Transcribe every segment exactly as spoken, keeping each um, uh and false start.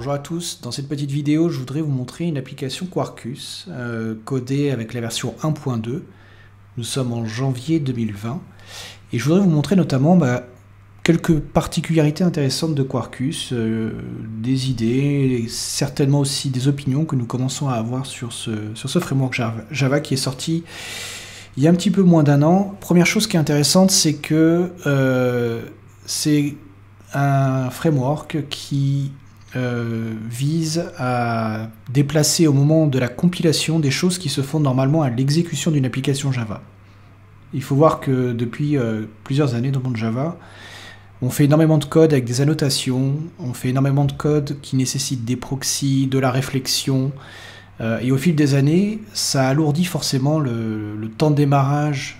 Bonjour à tous, dans cette petite vidéo je voudrais vous montrer une application Quarkus euh, codée avec la version un point deux. Nous sommes en janvier deux mille vingt et je voudrais vous montrer notamment bah, quelques particularités intéressantes de Quarkus, euh, des idées et certainement aussi des opinions que nous commençons à avoir sur ce, sur ce framework Java, Java qui est sorti il y a un petit peu moins d'un an. Première chose qui est intéressante, c'est que euh, c'est un framework qui euh, vise à déplacer au moment de la compilation des choses qui se font normalement à l'exécution d'une application Java. Il faut voir que depuis euh, plusieurs années dans le monde Java, on fait énormément de code avec des annotations, on fait énormément de code qui nécessite des proxys, de la réflexion, euh, et au fil des années, ça alourdit forcément le, le temps de démarrage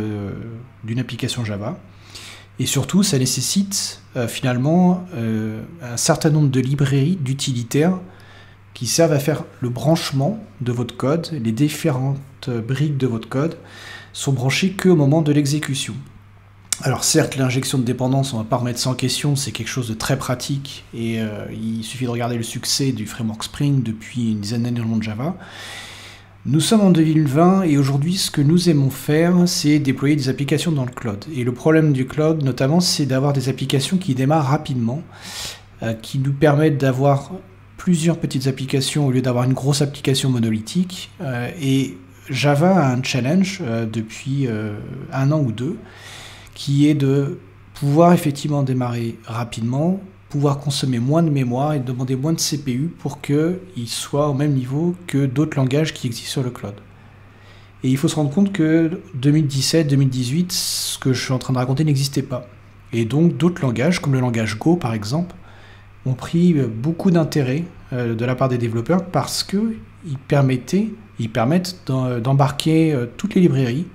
d'une application Java. Et surtout, ça nécessite euh, finalement euh, un certain nombre de librairies, d'utilitaires qui servent à faire le branchement de votre code. Les différentes briques de votre code sont branchées qu'au moment de l'exécution. Alors certes, l'injection de dépendance, on ne va pas remettre ça en question, c'est quelque chose de très pratique et euh, il suffit de regarder le succès du framework Spring depuis une dizaine d'années dans le monde Java. Nous sommes en deux mille vingt et aujourd'hui ce que nous aimons faire, c'est déployer des applications dans le cloud. Et le problème du cloud notamment, c'est d'avoir des applications qui démarrent rapidement, euh, qui nous permettent d'avoir plusieurs petites applications au lieu d'avoir une grosse application monolithique. Euh, et Java a un challenge euh, depuis euh, un an ou deux, qui est de pouvoir effectivement démarrer rapidement, pouvoir consommer moins de mémoire et demander moins de C P U pour qu'il soit au même niveau que d'autres langages qui existent sur le cloud. Et il faut se rendre compte que deux mille dix-sept deux mille dix-huit, ce que je suis en train de raconter n'existait pas. Et donc d'autres langages, comme le langage Go par exemple, ont pris beaucoup d'intérêt euh, de la part des développeurs parce qu'ils permettaient, ils permettent d'embarquer euh, toutes les librairies.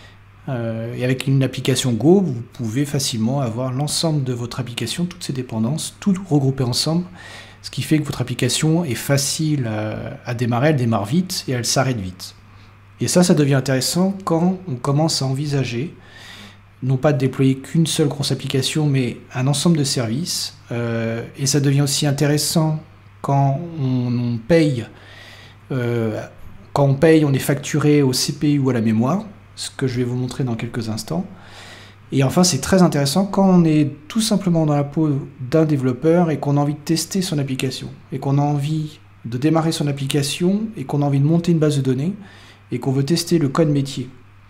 Euh, et avec une application Go, vous pouvez facilement avoir l'ensemble de votre application, toutes ses dépendances, tout regrouper ensemble, ce qui fait que votre application est facile à, à démarrer, elle démarre vite et elle s'arrête vite. Et ça, ça devient intéressant quand on commence à envisager, non pas de déployer qu'une seule grosse application, mais un ensemble de services. Euh, et ça devient aussi intéressant quand on, on paye, euh, quand on paye, on est facturé au C P U ou à la mémoire, ce que je vais vous montrer dans quelques instants. Et enfin, c'est très intéressant quand on est tout simplement dans la peau d'un développeur et qu'on a envie de tester son application, et qu'on a envie de démarrer son application, et qu'on a envie de monter une base de données, et qu'on veut tester le code métier.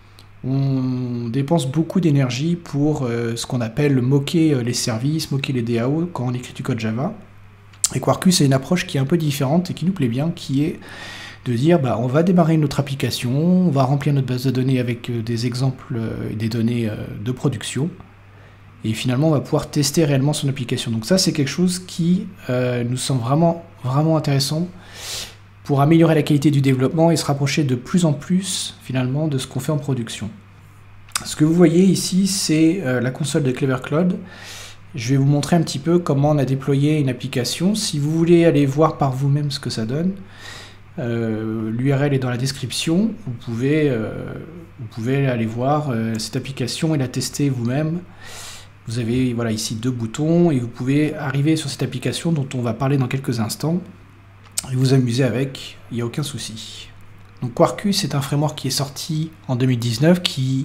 On dépense beaucoup d'énergie pour euh, ce qu'on appelle moquer les services, moquer les D A O quand on écrit du code Java. Et Quarkus a une approche qui est un peu différente et qui nous plaît bien, qui est de dire bah, on va démarrer notre application, on va remplir notre base de données avec euh, des exemples et euh, des données euh, de production, et finalement on va pouvoir tester réellement son application. Donc ça, c'est quelque chose qui euh, nous semble vraiment, vraiment intéressant pour améliorer la qualité du développement et se rapprocher de plus en plus finalement de ce qu'on fait en production. Ce que vous voyez ici, c'est euh, la console de Clever Cloud. Je vais vous montrer un petit peu comment on a déployé une application. Si vous voulez aller voir par vous-même ce que ça donne, Euh, l'U R L est dans la description, vous pouvez, euh, vous pouvez aller voir euh, cette application et la tester vous-même. Vous avez voilà, ici deux boutons et vous pouvez arriver sur cette application dont on va parler dans quelques instants et vous amuser avec, il n'y a aucun souci. Donc Quarkus est un framework qui est sorti en deux mille dix-neuf, qui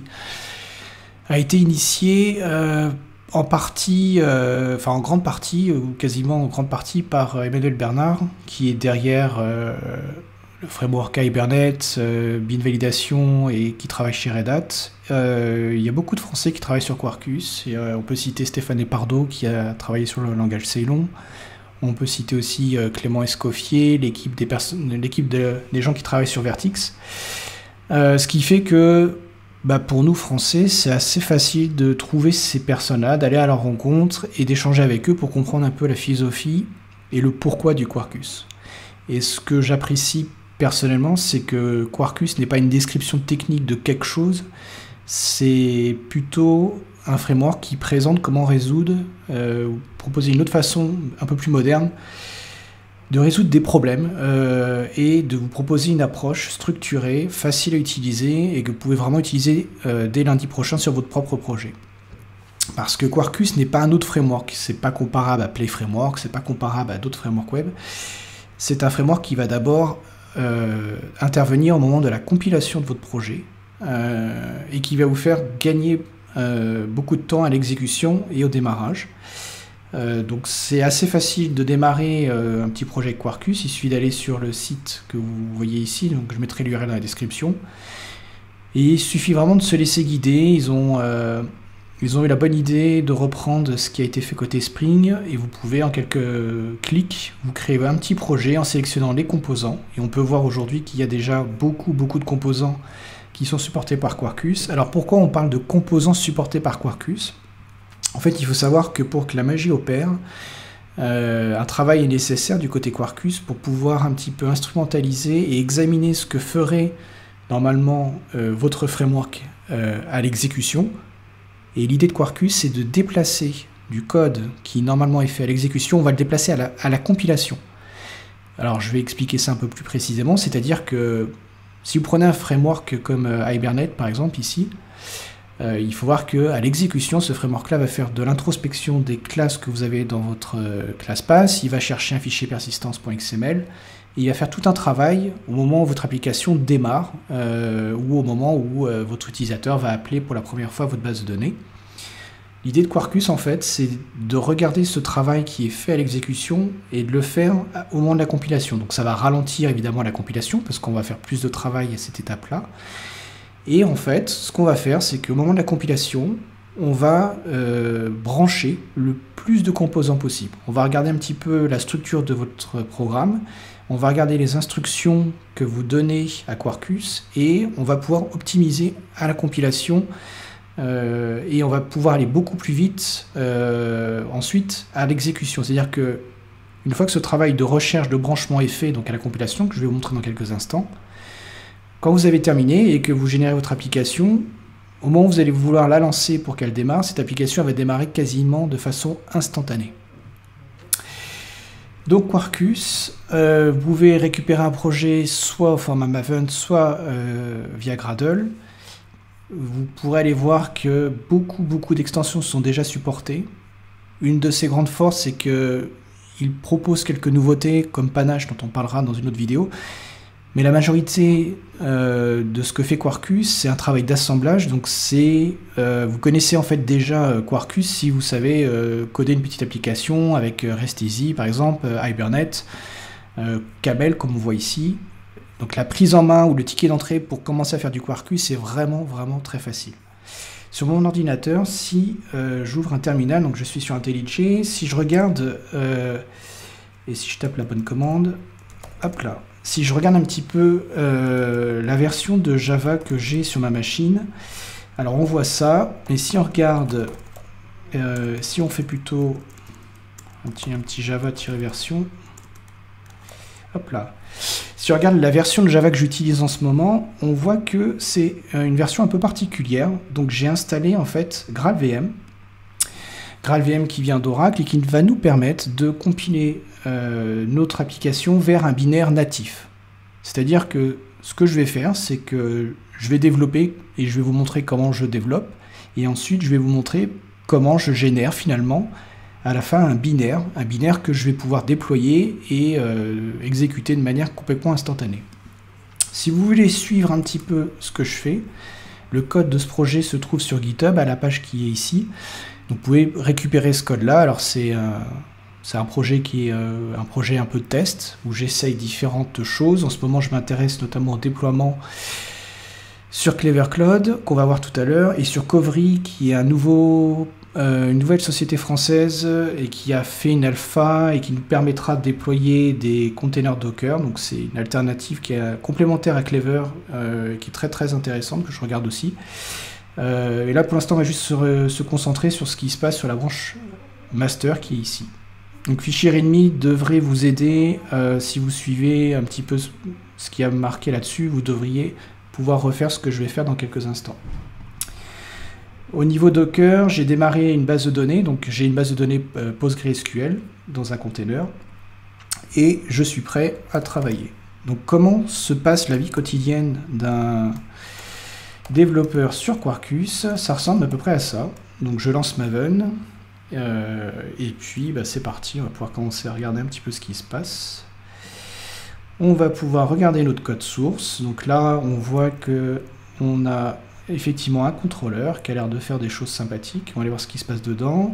a été initié euh, en partie, euh, enfin en grande partie, ou quasiment en grande partie par Emmanuel Bernard, qui est derrière euh, le framework Hibernate, euh, Bean Validation et qui travaille chez Red Hat. Euh, il y a beaucoup de Français qui travaillent sur Quarkus, et euh, on peut citer Stéphane Pardo qui a travaillé sur le langage Ceylon. On peut citer aussi euh, Clément Escoffier, l'équipe des, l'équipe de, des gens qui travaillent sur Vertix. Euh, ce qui fait que bah pour nous Français, c'est assez facile de trouver ces personnes-là, d'aller à leur rencontre et d'échanger avec eux pour comprendre un peu la philosophie et le pourquoi du Quarkus. Et ce que j'apprécie personnellement, c'est que Quarkus n'est pas une description technique de quelque chose, c'est plutôt un framework qui présente comment résoudre, euh, ou proposer une autre façon un peu plus moderne de résoudre des problèmes euh, et de vous proposer une approche structurée, facile à utiliser et que vous pouvez vraiment utiliser euh, dès lundi prochain sur votre propre projet. Parce que Quarkus n'est pas un autre framework, c'est pas comparable à Play Framework, c'est pas comparable à d'autres frameworks web. C'est un framework qui va d'abord euh, intervenir au moment de la compilation de votre projet euh, et qui va vous faire gagner euh, beaucoup de temps à l'exécution et au démarrage. Euh, donc c'est assez facile de démarrer euh, un petit projet avec Quarkus. Il suffit d'aller sur le site que vous voyez ici, donc je mettrai l'U R L dans la description. Et il suffit vraiment de se laisser guider. Ils ont, euh, ils ont eu la bonne idée de reprendre ce qui a été fait côté Spring, et vous pouvez en quelques clics vous créer un petit projet en sélectionnant les composants. Et on peut voir aujourd'hui qu'il y a déjà beaucoup beaucoup de composants qui sont supportés par Quarkus. Alors pourquoi on parle de composants supportés par Quarkus ? En fait, il faut savoir que pour que la magie opère, euh, un travail est nécessaire du côté Quarkus pour pouvoir un petit peu instrumentaliser et examiner ce que ferait normalement euh, votre framework euh, à l'exécution. Et l'idée de Quarkus, c'est de déplacer du code qui normalement est fait à l'exécution, on va le déplacer à la, à la compilation. Alors je vais expliquer ça un peu plus précisément, c'est-à-dire que si vous prenez un framework comme euh, Hibernate par exemple ici, Euh, il faut voir qu'à l'exécution, ce framework-là va faire de l'introspection des classes que vous avez dans votre euh, classe pass, il va chercher un fichier persistance.xml, et il va faire tout un travail au moment où votre application démarre, euh, ou au moment où euh, votre utilisateur va appeler pour la première fois votre base de données. L'idée de Quarkus, en fait, c'est de regarder ce travail qui est fait à l'exécution et de le faire au moment de la compilation. Donc ça va ralentir évidemment la compilation, parce qu'on va faire plus de travail à cette étape-là. Et en fait, ce qu'on va faire, c'est qu'au moment de la compilation, on va euh, brancher le plus de composants possible. On va regarder un petit peu la structure de votre programme, on va regarder les instructions que vous donnez à Quarkus, et on va pouvoir optimiser à la compilation, euh, et on va pouvoir aller beaucoup plus vite euh, ensuite à l'exécution. C'est-à-dire que une fois que ce travail de recherche de branchement est fait, donc à la compilation, que je vais vous montrer dans quelques instants, quand vous avez terminé et que vous générez votre application, au moment où vous allez vouloir la lancer pour qu'elle démarre, cette application va démarrer quasiment de façon instantanée. Donc Quarkus, euh, vous pouvez récupérer un projet soit au format Maven, soit euh, via Gradle. Vous pourrez aller voir que beaucoup, beaucoup d'extensions sont déjà supportées. Une de ses grandes forces, c'est qu'il propose quelques nouveautés comme Panache, dont on parlera dans une autre vidéo. Mais la majorité euh, de ce que fait Quarkus, c'est un travail d'assemblage. Donc c'est, euh, vous connaissez en fait déjà Quarkus si vous savez euh, coder une petite application avec RestEasy par exemple, euh, Hibernate, euh, Camel comme on voit ici. Donc la prise en main ou le ticket d'entrée pour commencer à faire du Quarkus, c'est vraiment vraiment très facile. Sur mon ordinateur, si euh, j'ouvre un terminal, donc je suis sur IntelliJ, si je regarde euh, et si je tape la bonne commande, hop là. Si je regarde un petit peu euh, la version de Java que j'ai sur ma machine, alors on voit ça, et si on regarde, euh, si on fait plutôt un petit, un petit Java-version, hop là, si on regarde la version de Java que j'utilise en ce moment, on voit que c'est une version un peu particulière, donc j'ai installé en fait GraalVM, GraalVM qui vient d'Oracle et qui va nous permettre de compiler euh, notre application vers un binaire natif. C'est-à-dire que ce que je vais faire, c'est que je vais développer et je vais vous montrer comment je développe, et ensuite je vais vous montrer comment je génère finalement à la fin un binaire, un binaire que je vais pouvoir déployer et euh, exécuter de manière complètement instantanée. Si vous voulez suivre un petit peu ce que je fais, le code de ce projet se trouve sur GitHub à la page qui est ici. Donc vous pouvez récupérer ce code-là. Alors c'est euh, c'est un projet qui est euh, un projet un peu de test où j'essaye différentes choses. En ce moment, je m'intéresse notamment au déploiement sur Clever Cloud qu'on va voir tout à l'heure et sur Kovri qui est un nouveau euh, une nouvelle société française et qui a fait une alpha et qui nous permettra de déployer des containers Docker. Donc c'est une alternative qui est complémentaire à Clever, euh, qui est très très intéressante, que je regarde aussi. Euh, et là pour l'instant on va juste se, se concentrer sur ce qui se passe sur la branche master qui est ici. Donc fichier readme devrait vous aider, euh, si vous suivez un petit peu ce qui a marqué là-dessus, vous devriez pouvoir refaire ce que je vais faire dans quelques instants. Au niveau Docker, j'ai démarré une base de données, donc j'ai une base de données euh, PostgreSQL dans un container, et je suis prêt à travailler. Donc comment se passe la vie quotidienne d'un développeur sur Quarkus? Ça ressemble à peu près à ça. Donc je lance Maven, euh, et puis bah, c'est parti, on va pouvoir commencer à regarder un petit peu ce qui se passe. On va pouvoir regarder notre code source. Donc là, on voit que on a effectivement un contrôleur qui a l'air de faire des choses sympathiques. On va aller voir ce qui se passe dedans.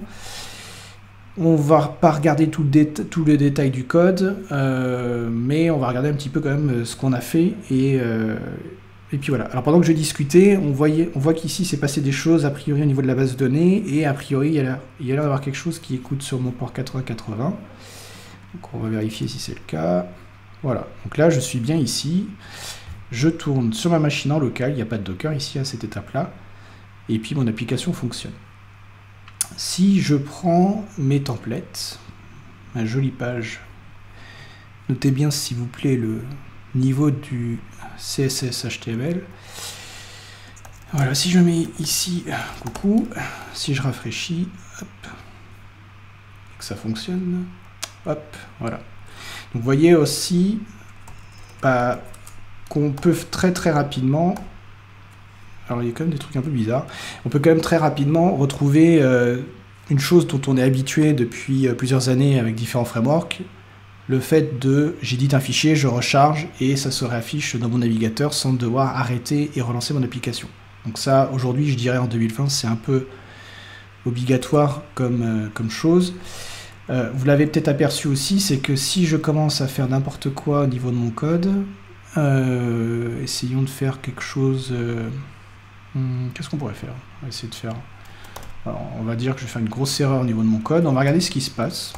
On va pas regarder tout le, tout le détail du code, euh, mais on va regarder un petit peu quand même ce qu'on a fait. Et, euh, et puis voilà. Alors pendant que je discutais, on, voyait, on voit qu'ici s'est passé des choses a priori au niveau de la base de données, et a priori il y a l'air d'avoir quelque chose qui écoute sur mon port quatre-vingts quatre-vingts. Donc on va vérifier si c'est le cas. Voilà. Donc là je suis bien ici. Je tourne sur ma machine en local, il n'y a pas de Docker ici à cette étape-là, et puis mon application fonctionne. Si je prends mes templates, ma jolie page, notez bien s'il vous plaît le niveau du C S S H T M L. Voilà, si je mets ici, coucou, si je rafraîchis, hop, et que ça fonctionne, hop, voilà. Donc vous voyez aussi bah, qu'on peut très très rapidement... Alors il y a quand même des trucs un peu bizarres. On peut quand même très rapidement retrouver euh, une chose dont on est habitué depuis euh, plusieurs années avec différents frameworks. Le fait de, j'édite un fichier, je recharge et ça se réaffiche dans mon navigateur sans devoir arrêter et relancer mon application. Donc ça, aujourd'hui, je dirais en deux mille vingt, c'est un peu obligatoire comme, euh, comme chose. Euh, vous l'avez peut-être aperçu aussi, c'est que si je commence à faire n'importe quoi au niveau de mon code, euh, essayons de faire quelque chose... Euh, Qu'est-ce qu'on pourrait faire? On va essayer de faire... Alors, on va dire que je vais faire une grosse erreur au niveau de mon code. On va regarder ce qui se passe.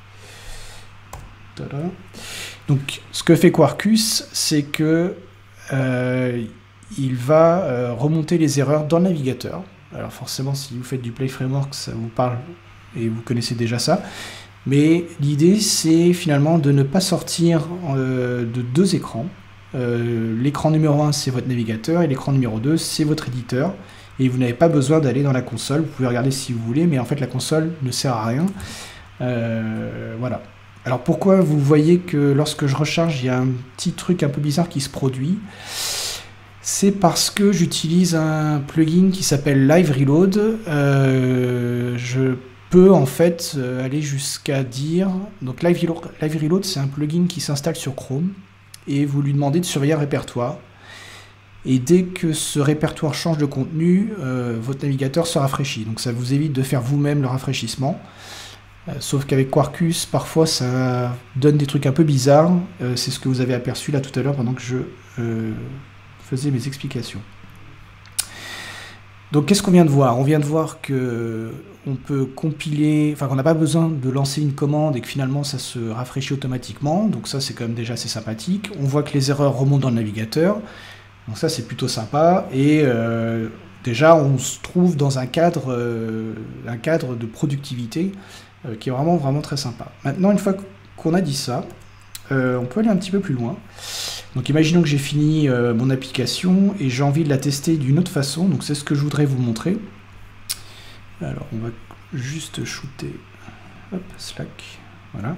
Tada. Donc, ce que fait Quarkus, c'est que euh, il va euh, remonter les erreurs dans le navigateur. Alors forcément, si vous faites du Play Framework, ça vous parle et vous connaissez déjà ça. Mais l'idée, c'est finalement de ne pas sortir euh, de deux écrans. Euh, l'écran numéro un, c'est votre navigateur, et l'écran numéro deux, c'est votre éditeur. Et vous n'avez pas besoin d'aller dans la console, vous pouvez regarder si vous voulez, mais en fait la console ne sert à rien. Euh, voilà. Alors pourquoi vous voyez que lorsque je recharge, il y a un petit truc un peu bizarre qui se produit? C'est parce que j'utilise un plugin qui s'appelle Live Reload. Euh, je peux en fait aller jusqu'à dire... Donc Live Reload, Live Reload, c'est un plugin qui s'installe sur Chrome. Et vous lui demandez de surveiller un répertoire. Et dès que ce répertoire change de contenu, euh, votre navigateur se rafraîchit. Donc ça vous évite de faire vous-même le rafraîchissement. Euh, sauf qu'avec Quarkus, parfois ça donne des trucs un peu bizarres. Euh, c'est ce que vous avez aperçu là tout à l'heure pendant que je euh, faisais mes explications. Donc qu'est-ce qu'on vient de voir? On vient de voir que on peut compiler, enfin qu'on n'a pas besoin de lancer une commande et que finalement ça se rafraîchit automatiquement. Donc ça c'est quand même déjà assez sympathique. On voit que les erreurs remontent dans le navigateur. Donc ça c'est plutôt sympa. Et euh, déjà on se trouve dans un cadre, euh, un cadre de productivité euh, qui est vraiment vraiment très sympa. Maintenant une fois qu'on a dit ça, euh, on peut aller un petit peu plus loin. Donc imaginons que j'ai fini euh, mon application et j'ai envie de la tester d'une autre façon. Donc c'est ce que je voudrais vous montrer. Alors on va juste shooter. Hop, Slack. Voilà.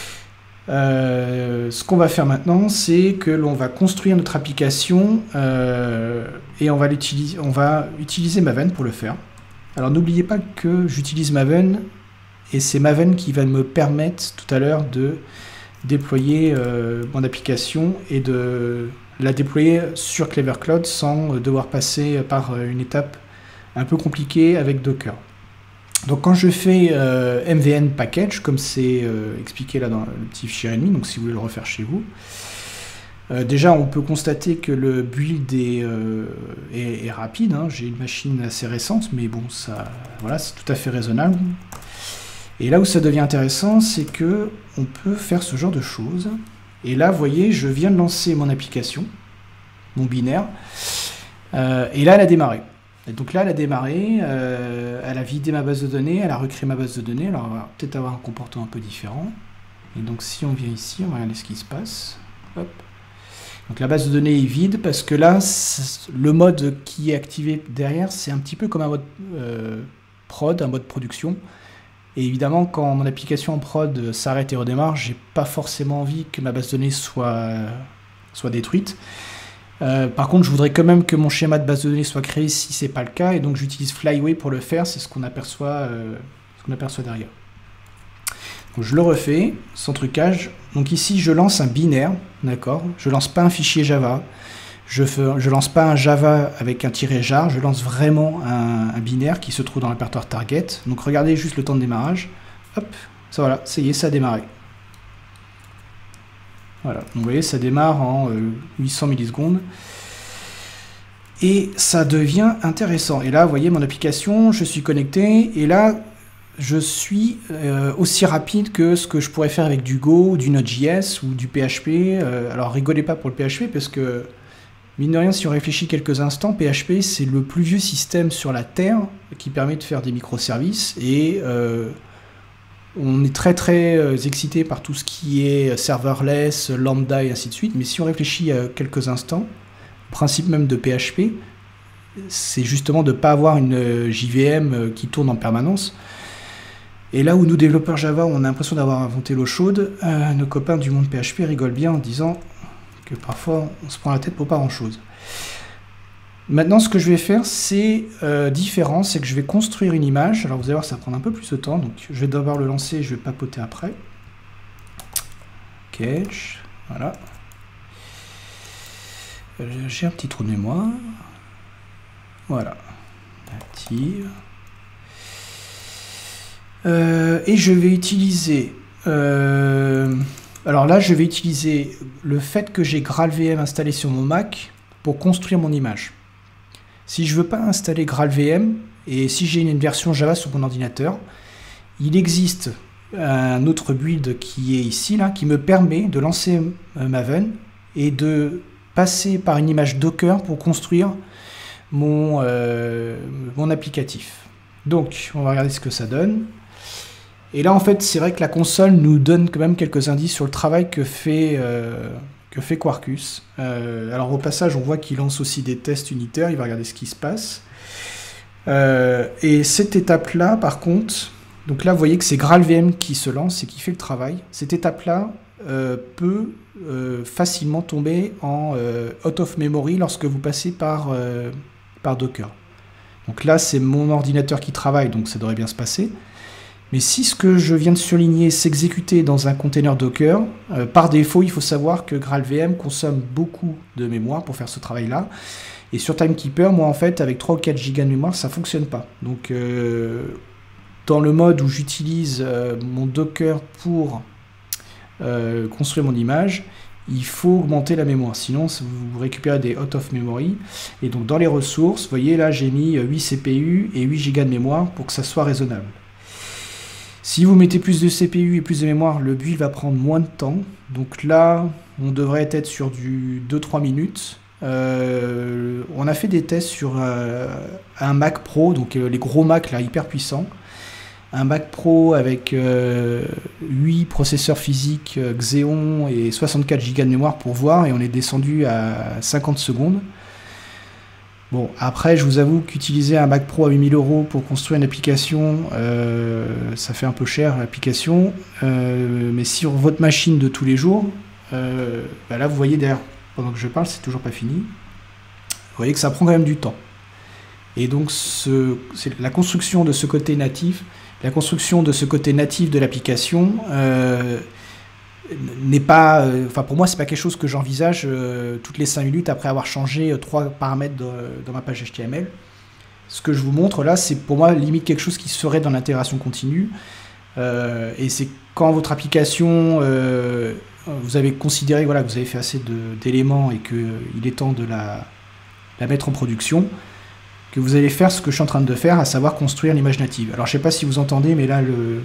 Euh, ce qu'on va faire maintenant, c'est que l'on va construire notre application euh, et on va, l'utiliser, on va utiliser Maven pour le faire. Alors n'oubliez pas que j'utilise Maven et c'est Maven qui va me permettre tout à l'heure de déployer euh, mon application et de la déployer sur Clever Cloud sans devoir passer par une étape un peu compliquée avec Docker. Donc quand je fais euh, M V N package, comme c'est euh, expliqué là dans le petit fichier R E A D M I, donc si vous voulez le refaire chez vous, euh, déjà on peut constater que le build est, euh, est, est rapide, hein. J'ai une machine assez récente, mais bon, ça, voilà, c'est tout à fait raisonnable. Et là où ça devient intéressant, c'est que on peut faire ce genre de choses. Et là, vous voyez, je viens de lancer mon application, mon binaire, euh, et là, elle a démarré. Et donc là, elle a démarré, euh, elle a vidé ma base de données, elle a recréé ma base de données. Alors, on va peut-être avoir un comportement un peu différent. Et donc, si on vient ici, on va regarder ce qui se passe. Hop. Donc, la base de données est vide parce que là, le mode qui est activé derrière, c'est un petit peu comme un mode euh, prod, un mode production. Et évidemment, quand mon application en prod s'arrête et redémarre, j'ai pas forcément envie que ma base de données soit, soit détruite. Euh, par contre, je voudrais quand même que mon schéma de base de données soit créé si c'est pas le cas, et donc j'utilise Flyway pour le faire, c'est ce qu'on aperçoit, euh, ce qu'on aperçoit derrière. Donc je le refais, sans trucage. Donc ici, je lance un binaire, d'accord. Je lance pas un fichier Java, je fais, je lance pas un Java avec un tiret jar, je lance vraiment un, un binaire qui se trouve dans le répertoire target. Donc regardez juste le temps de démarrage. Hop, ça voilà, ça y est, ça a démarré. Voilà, donc vous voyez, ça démarre en euh, huit cents millisecondes. Et ça devient intéressant. Et là, vous voyez mon application, je suis connecté, et là, je suis euh, aussi rapide que ce que je pourrais faire avec du Go, du Node.js ou du P H P. Euh, alors, rigolez pas pour le P H P, parce que, mine de rien, si on réfléchit quelques instants, P H P, c'est le plus vieux système sur la Terre qui permet de faire des microservices, et... Euh, on est très très euh, excité par tout ce qui est serverless, lambda et ainsi de suite, mais si on réfléchit à quelques instants, le principe même de P H P, c'est justement de ne pas avoir une J V M qui tourne en permanence. Et là où nous, développeurs Java, on a l'impression d'avoir inventé l'eau chaude, euh, nos copains du monde P H P rigolent bien en disant que parfois on se prend la tête pour pas grand chose. Maintenant, ce que je vais faire, c'est euh, différent, c'est que je vais construire une image. Alors vous allez voir, ça va prendre un peu plus de temps, donc je vais d'abord le lancer, je vais papoter après. Catch, voilà. Euh, J'ai un petit trou de mémoire. Voilà. Active. Euh, et je vais utiliser... Euh, alors là, je vais utiliser le fait que j'ai GraalVM installé sur mon Mac pour construire mon image. Si je ne veux pas installer GraalVM, et si j'ai une version Java sur mon ordinateur, il existe un autre build qui est ici, là, qui me permet de lancer Maven et de passer par une image Docker pour construire mon, euh, mon applicatif. Donc, on va regarder ce que ça donne. Et là, en fait, c'est vrai que la console nous donne quand même quelques indices sur le travail que fait... Euh, que fait Quarkus. Euh, alors au passage, on voit qu'il lance aussi des tests unitaires, il va regarder ce qui se passe. Euh, et cette étape-là, par contre, donc là, vous voyez que c'est GraalVM qui se lance et qui fait le travail. Cette étape-là euh, peut euh, facilement tomber en euh, out of memory lorsque vous passez par, euh, par Docker. Donc là, c'est mon ordinateur qui travaille, donc ça devrait bien se passer. Mais si ce que je viens de surligner s'exécuter dans un container Docker, euh, par défaut, il faut savoir que GraalVM consomme beaucoup de mémoire pour faire ce travail-là. Et sur Timekeeper, moi, en fait, avec trois ou quatre gigas de mémoire, ça ne fonctionne pas. Donc, euh, dans le mode où j'utilise euh, mon Docker pour euh, construire mon image, il faut augmenter la mémoire. Sinon, vous récupérez des out of memory. Et donc, dans les ressources, vous voyez, là, j'ai mis huit C P U et huit gigas de mémoire pour que ça soit raisonnable. Si vous mettez plus de C P U et plus de mémoire, le build va prendre moins de temps. Donc là, on devrait être sur du deux à trois minutes. Euh, on a fait des tests sur euh, un Mac Pro, donc euh, les gros Mac là, hyper puissants. Un Mac Pro avec euh, huit processeurs physiques euh, Xeon et soixante-quatre gigas de mémoire pour voir, et on est descendu à cinquante secondes. Bon, après, je vous avoue qu'utiliser un Mac Pro à huit mille euros pour construire une application, euh, ça fait un peu cher l'application. Euh, mais sur votre machine de tous les jours, euh, bah là, vous voyez derrière, pendant que je parle, c'est toujours pas fini. Vous voyez que ça prend quand même du temps. Et donc, ce, c'est la construction de ce côté natif, la construction de ce côté natif de l'application, euh, n'est pas, enfin euh, pour moi c'est pas quelque chose que j'envisage euh, toutes les cinq minutes après avoir changé euh, trois paramètres de, dans ma page H T M L. Ce que je vous montre là, c'est pour moi limite quelque chose qui serait dans l'intégration continue, euh, et c'est quand votre application euh, vous avez considéré voilà, que vous avez fait assez d'éléments et qu'il euh, est temps de la, la mettre en production, que vous allez faire ce que je suis en train de faire, à savoir construire l'image native. Alors je sais pas si vous entendez, mais là le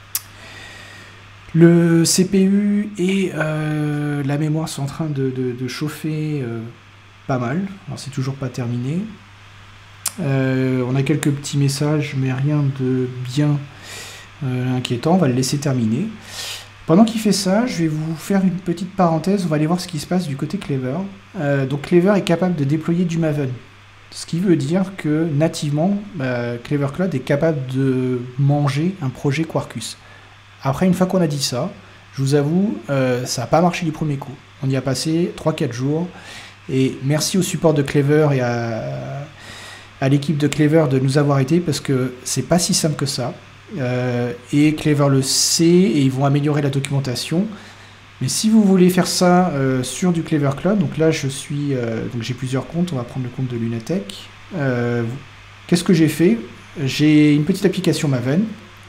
Le C P U et euh, la mémoire sont en train de, de, de chauffer euh, pas mal. Alors c'est toujours pas terminé. Euh, on a quelques petits messages, mais rien de bien euh, inquiétant. On va le laisser terminer. Pendant qu'il fait ça, je vais vous faire une petite parenthèse. On va aller voir ce qui se passe du côté Clever. Euh, donc Clever est capable de déployer du Maven. Ce qui veut dire que nativement, bah, Clever Cloud est capable de manger un projet Quarkus. Après, une fois qu'on a dit ça, je vous avoue, euh, ça n'a pas marché du premier coup. On y a passé trois quatre jours, Et merci au support de Clever et à, à l'équipe de Clever de nous avoir aidés, parce que c'est pas si simple que ça. Euh, et Clever le sait, et ils vont améliorer la documentation. Mais si vous voulez faire ça euh, sur du Clever Cloud, donc là je suis, euh, donc j'ai plusieurs comptes, on va prendre le compte de Lunatech. Euh, Qu'est-ce que j'ai fait? J'ai une petite application Maven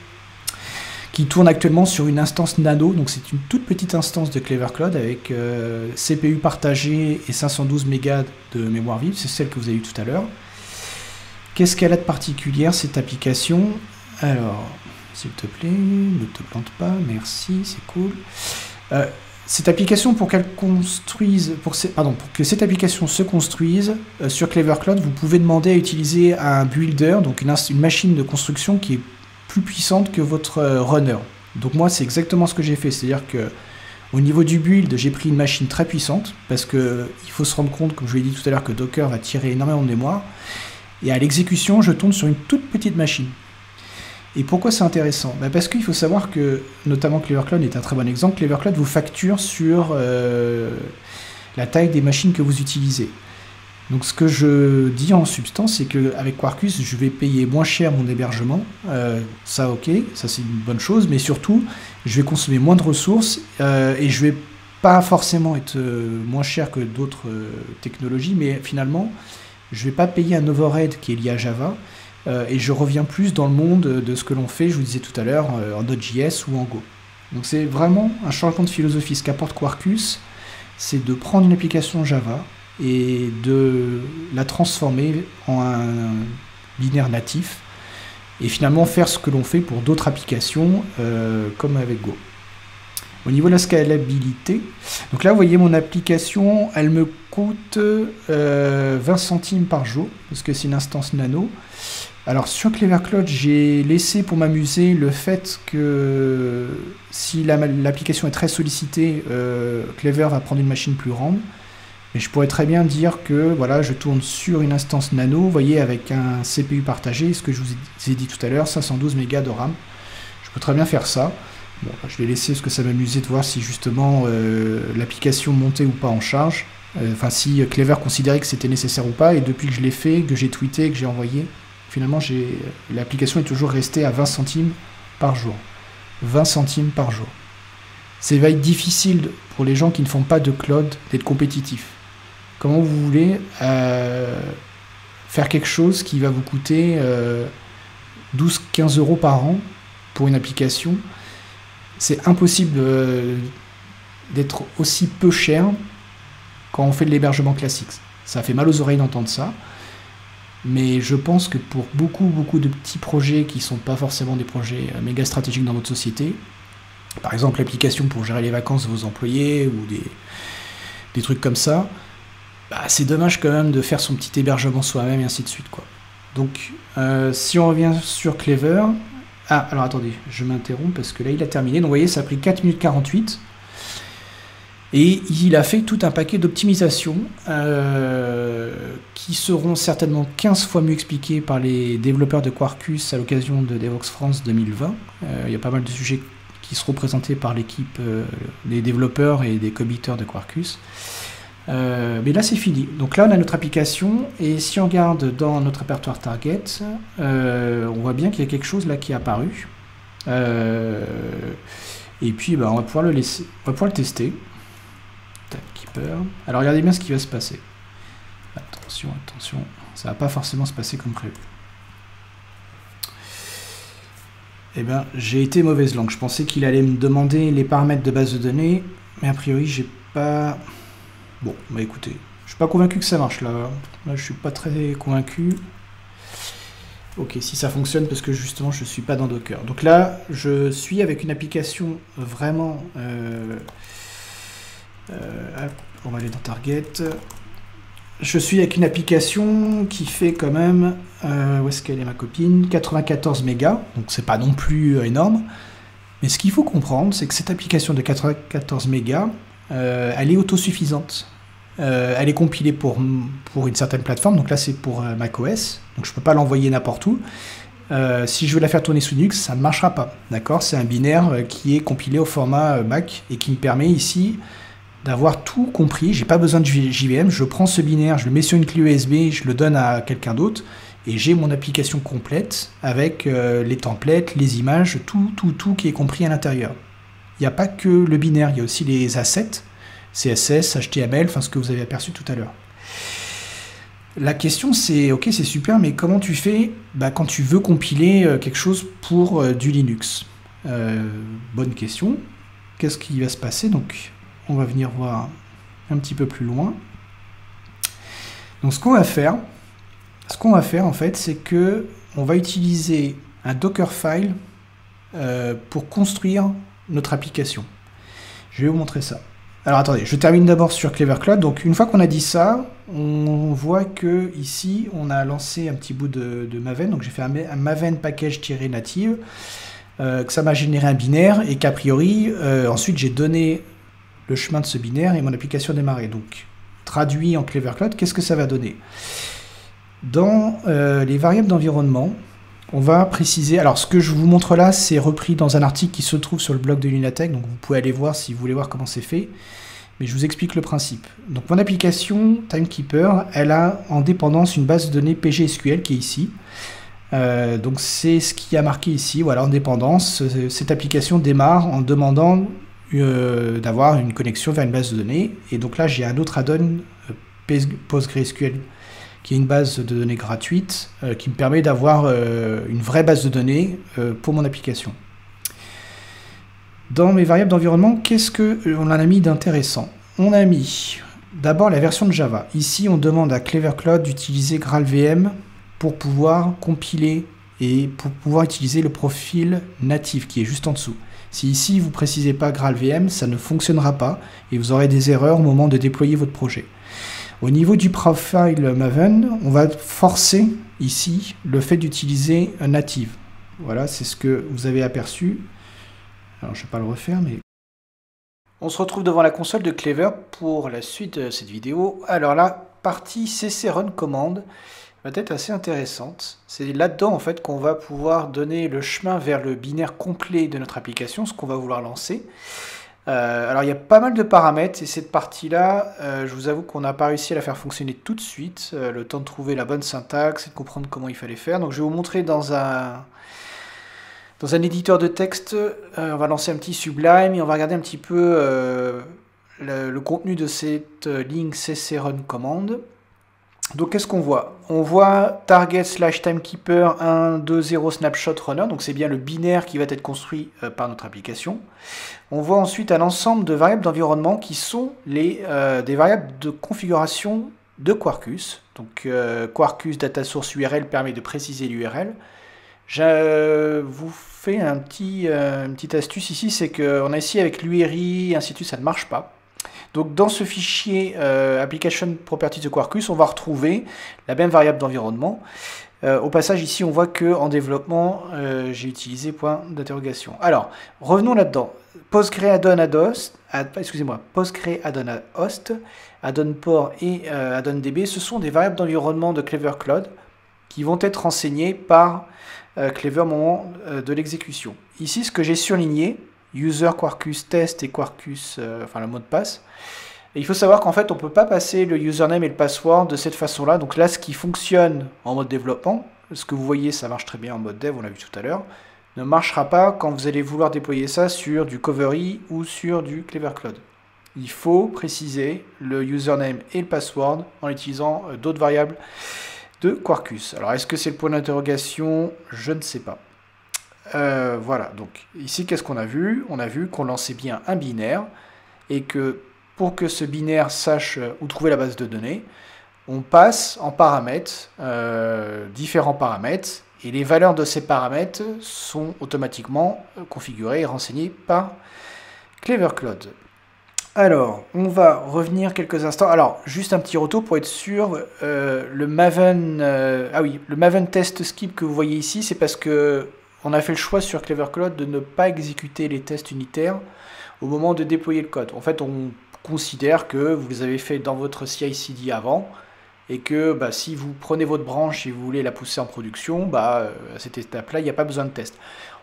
qui tourne actuellement sur une instance Nano, donc c'est une toute petite instance de Clever Cloud avec euh, C P U partagé et cinq cent douze mégas de mémoire vive, c'est celle que vous avez eue tout à l'heure. Qu'est-ce qu'elle a de particulière cette application? Alors, s'il te plaît, ne te plante pas, merci, c'est cool. Euh, cette application, pour qu'elle construise, pour, pardon, pour que cette application se construise euh, sur Clever Cloud, vous pouvez demander à utiliser un builder, donc une, une machine de construction qui est plus puissante que votre euh, runner. Donc moi, c'est exactement ce que j'ai fait, c'est-à-dire que au niveau du build, j'ai pris une machine très puissante, parce que il faut se rendre compte, comme je l'ai dit tout à l'heure, que Docker va tirer énormément de mémoire, et à l'exécution, je tourne sur une toute petite machine. Et pourquoi c'est intéressant? Bah parce qu'il faut savoir que, notamment Clever Cloud est un très bon exemple, Clever Cloud vous facture sur euh, la taille des machines que vous utilisez. Donc ce que je dis en substance, c'est qu'avec Quarkus, je vais payer moins cher mon hébergement. Euh, ça, ok, ça c'est une bonne chose, mais surtout, je vais consommer moins de ressources euh, et je vais pas forcément être euh, moins cher que d'autres euh, technologies, mais finalement, je vais pas payer un overhead qui est lié à Java. Euh, et je reviens plus dans le monde de ce que l'on fait, je vous disais tout à l'heure, euh, en Node.js ou en Go. Donc c'est vraiment un changement de philosophie. Ce qu'apporte Quarkus, c'est de prendre une application Java et de la transformer en un binaire natif, et finalement faire ce que l'on fait pour d'autres applications, euh, comme avec Go. Au niveau de la scalabilité, donc là vous voyez mon application, elle me coûte euh, vingt centimes par jour, parce que c'est une instance nano. Alors sur Clever Cloud, j'ai laissé pour m'amuser le fait que si l'application est très sollicitée, euh, Clever va prendre une machine plus grande. Mais je pourrais très bien dire que voilà, je tourne sur une instance nano, vous voyez, avec un C P U partagé, ce que je vous ai dit tout à l'heure, cinq cent douze mégas de RAM. Je peux très bien faire ça. Bon, je vais laisser parce que ça m'amusait de voir si justement euh, l'application montait ou pas en charge. Euh, enfin, si Clever considérait que c'était nécessaire ou pas. Et depuis que je l'ai fait, que j'ai tweeté, que j'ai envoyé, finalement, l'application est toujours restée à vingt centimes par jour. vingt centimes par jour. C'est va être difficile pour les gens qui ne font pas de cloud d'être compétitifs. Comment vous voulez euh, faire quelque chose qui va vous coûter euh, douze à quinze euros par an pour une application? C'est impossible euh, d'être aussi peu cher quand on fait de l'hébergement classique. Ça fait mal aux oreilles d'entendre ça. Mais je pense que pour beaucoup, beaucoup de petits projets qui ne sont pas forcément des projets méga stratégiques dans votre société, par exemple l'application pour gérer les vacances de vos employés ou des, des trucs comme ça, bah, c'est dommage quand même de faire son petit hébergement soi-même et ainsi de suite, quoi. Donc, euh, si on revient sur Clever... Ah, alors attendez, je m'interromps parce que là il a terminé. Donc vous voyez, ça a pris quatre minutes quarante-huit. Et il a fait tout un paquet d'optimisations euh, qui seront certainement quinze fois mieux expliquées par les développeurs de Quarkus à l'occasion de Devoxx France deux mille vingt. Euh, il y a pas mal de sujets qui seront présentés par l'équipe euh, des développeurs et des committeurs de Quarkus. Euh, mais là c'est fini. Donc là on a notre application et si on regarde dans notre répertoire target, euh, on voit bien qu'il y a quelque chose là qui est apparu. Euh, et puis bah, on va pouvoir le laisser, on va pouvoir le tester. Keeper. Alors regardez bien ce qui va se passer. Attention, attention, ça va pas forcément se passer comme prévu. Eh bien, j'ai été mauvaise langue. Je pensais qu'il allait me demander les paramètres de base de données, mais a priori j'ai pas. Bon, bah écoutez, je suis pas convaincu que ça marche là. Là, je suis pas très convaincu. Ok, si ça fonctionne, parce que justement, je suis pas dans Docker. Donc là, je suis avec une application vraiment. Euh, euh, on va aller dans Target. Je suis avec une application qui fait quand même. Euh, où est-ce qu'elle est ma copine? quatre-vingt-quatorze mégas, donc c'est pas non plus énorme. Mais ce qu'il faut comprendre, c'est que cette application de quatre-vingt-quatorze mégas, Euh, elle est autosuffisante. Euh, elle est compilée pour, pour une certaine plateforme, donc là c'est pour euh, macOS, donc je ne peux pas l'envoyer n'importe où. Euh, si je veux la faire tourner sous Linux, ça ne marchera pas. D'accord, c'est un binaire euh, qui est compilé au format euh, Mac et qui me permet ici d'avoir tout compris. J'ai pas besoin de J V M. Je prends ce binaire, je le mets sur une clé U S B, je le donne à quelqu'un d'autre et j'ai mon application complète avec euh, les templates, les images, tout, tout, tout qui est compris à l'intérieur. Il n'y a pas que le binaire, il y a aussi les assets, C S S, H T M L, enfin ce que vous avez aperçu tout à l'heure. La question c'est, ok c'est super, mais comment tu fais bah, quand tu veux compiler euh, quelque chose pour euh, du Linux? euh, Bonne question. Qu'est-ce qui va se passer? Donc on va venir voir un petit peu plus loin. Donc ce qu'on va faire, ce qu'on va faire en fait, c'est que on va utiliser un Dockerfile euh, pour construire notre application. Je vais vous montrer ça. Alors attendez, je termine d'abord sur Clever Cloud. Donc une fois qu'on a dit ça, on voit que ici on a lancé un petit bout de, de Maven. Donc j'ai fait un, un Maven package-native, euh, que ça m'a généré un binaire et qu'a priori euh, ensuite j'ai donné le chemin de ce binaire et mon application a démarré. Donc traduit en Clever Cloud, qu'est-ce que ça va donner? Dans euh, les variables d'environnement, on va préciser, alors ce que je vous montre là, c'est repris dans un article qui se trouve sur le blog de Lunatech, donc vous pouvez aller voir si vous voulez voir comment c'est fait, mais je vous explique le principe. Donc mon application Timekeeper, elle a en dépendance une base de données P G S Q L qui est ici. Euh, donc c'est ce qui a marqué ici, voilà, en dépendance, cette application démarre en demandant euh, d'avoir une connexion vers une base de données, et donc là j'ai un autre add-on euh, PostgreSQL, qui est une base de données gratuite euh, qui me permet d'avoir euh, une vraie base de données euh, pour mon application. Dans mes variables d'environnement, qu'est-ce qu'on en a mis d'intéressant? On a mis d'abord la version de Java. Ici, on demande à Clever Cloud d'utiliser GraalVM pour pouvoir compiler et pour pouvoir utiliser le profil natif qui est juste en dessous. Si ici, vous ne précisez pas GraalVM, ça ne fonctionnera pas et vous aurez des erreurs au moment de déployer votre projet. Au niveau du profile Maven, on va forcer ici le fait d'utiliser un native. Voilà, c'est ce que vous avez aperçu. Alors, je ne vais pas le refaire, mais... On se retrouve devant la console de Clever pour la suite de cette vidéo. Alors, la partie C C Run Command va être assez intéressante. C'est là-dedans, en fait, qu'on va pouvoir donner le chemin vers le binaire complet de notre application, ce qu'on va vouloir lancer. Euh, alors il y a pas mal de paramètres et cette partie-là, euh, je vous avoue qu'on n'a pas réussi à la faire fonctionner tout de suite, euh, le temps de trouver la bonne syntaxe et de comprendre comment il fallait faire. Donc je vais vous montrer dans un, dans un éditeur de texte, euh, on va lancer un petit Sublime et on va regarder un petit peu euh, le, le contenu de cette ligne C C Run Command. Donc qu'est-ce qu'on voit? On voit target slash timekeeper un deux zéro snapshot runner, donc c'est bien le binaire qui va être construit euh, par notre application. On voit ensuite un ensemble de variables d'environnement qui sont les, euh, des variables de configuration de Quarkus. Donc euh, Quarkus data source U R L permet de préciser l'U R L. Je vous fais un petit, euh, une petite astuce ici, c'est qu'on a ici avec l'U R I, ainsi de suite, ça ne marche pas. Donc dans ce fichier euh, Application Properties de Quarkus, on va retrouver la même variable d'environnement. Euh, au passage, ici, on voit qu'en développement, euh, j'ai utilisé point d'interrogation. Alors, revenons là-dedans. PostgreAddon host, add, excusez-moi, PostgreAddon host, addon port et euh, addon D B, ce sont des variables d'environnement de Clever Cloud qui vont être renseignées par euh, Clever au moment euh, de l'exécution. Ici, ce que j'ai surligné, user Quarkus test et Quarkus, euh, enfin le mot de passe. Et il faut savoir qu'en fait, on ne peut pas passer le username et le password de cette façon-là. Donc là, ce qui fonctionne en mode développement, ce que vous voyez, ça marche très bien en mode dev, on l'a vu tout à l'heure, ne marchera pas quand vous allez vouloir déployer ça sur du Covery ou sur du Clever Cloud. Il faut préciser le username et le password en utilisant d'autres variables de Quarkus. Alors, est-ce que c'est le point d'interrogation? Je ne sais pas. Euh, voilà, donc ici, qu'est-ce qu'on a vu? On a vu qu'on lançait bien un binaire et que pour que ce binaire sache où trouver la base de données, on passe en paramètres, euh, différents paramètres, et les valeurs de ces paramètres sont automatiquement configurées et renseignées par Clever Cloud. Alors, on va revenir quelques instants. Alors, juste un petit retour pour être sûr, euh, le Maven, euh, ah oui, le Maven test skip que vous voyez ici, c'est parce que on a fait le choix sur Clever Cloud de ne pas exécuter les tests unitaires au moment de déployer le code. En fait, on considère que vous les avez fait dans votre C I C D avant et que bah, si vous prenez votre branche et vous voulez la pousser en production, bah, à cette étape-là, il n'y a pas besoin de test.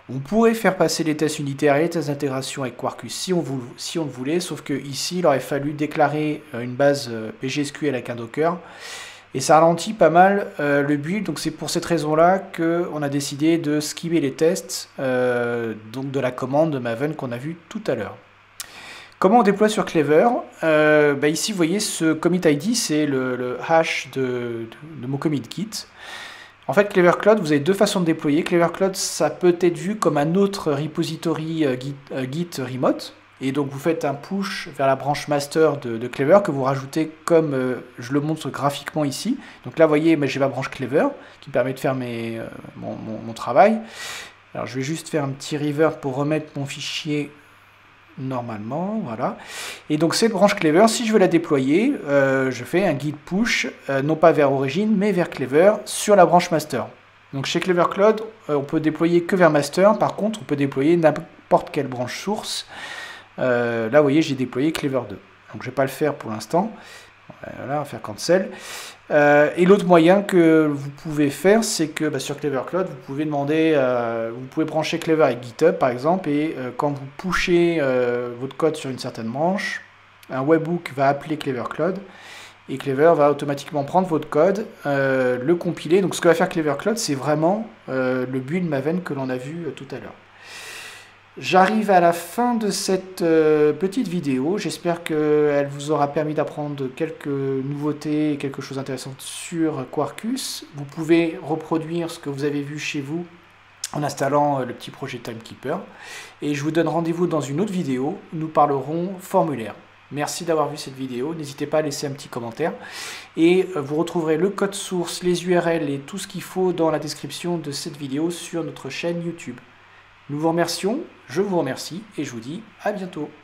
On pourrait faire passer les tests unitaires et les tests d'intégration avec Quarkus si on, vou si on le voulait, sauf que ici il aurait fallu déclarer une base P G S Q L avec un Docker. Et ça ralentit pas mal euh, le build, donc c'est pour cette raison-là qu'on a décidé de skipper les tests euh, donc de la commande de Maven qu'on a vu tout à l'heure. Comment on déploie sur Clever? euh, bah Ici, vous voyez, ce commit I D, c'est le, le hash de, de, de mon commit Git. En fait, Clever Cloud, vous avez deux façons de déployer. Clever Cloud, ça peut être vu comme un autre repository euh, Git, euh, Git remote. Et donc vous faites un push vers la branche master de, de Clever que vous rajoutez comme euh, je le montre graphiquement ici. Donc là, vous voyez, j'ai ma branche Clever qui permet de faire mes, euh, mon, mon, mon travail. Alors je vais juste faire un petit revert pour remettre mon fichier normalement, voilà. Et donc cette branche Clever, si je veux la déployer, euh, je fais un git push, euh, non pas vers origine, mais vers Clever sur la branche master. Donc chez Clever Cloud, euh, on peut déployer que vers master. Par contre, on peut déployer n'importe quelle branche source. Euh, là, vous voyez, j'ai déployé Clever deux. Donc, je ne vais pas le faire pour l'instant. Voilà, on va faire cancel. Euh, et l'autre moyen que vous pouvez faire, c'est que bah, sur Clever Cloud, vous pouvez demander, euh, vous pouvez brancher Clever avec GitHub, par exemple, et euh, quand vous pushez euh, votre code sur une certaine branche, un webhook va appeler Clever Cloud, et Clever va automatiquement prendre votre code, euh, le compiler. Donc, ce que va faire Clever Cloud, c'est vraiment euh, le build Maven que l'on a vu euh, tout à l'heure. J'arrive à la fin de cette euh, petite vidéo. J'espère qu'elle vous aura permis d'apprendre quelques nouveautés et quelque chose d'intéressant sur Quarkus. Vous pouvez reproduire ce que vous avez vu chez vous en installant euh, le petit projet Timekeeper. Et je vous donne rendez-vous dans une autre vidéo où nous parlerons formulaire. Merci d'avoir vu cette vidéo. N'hésitez pas à laisser un petit commentaire. Et euh, vous retrouverez le code source, les U R L et tout ce qu'il faut dans la description de cette vidéo sur notre chaîne YouTube. Nous vous remercions, je vous remercie et je vous dis à bientôt.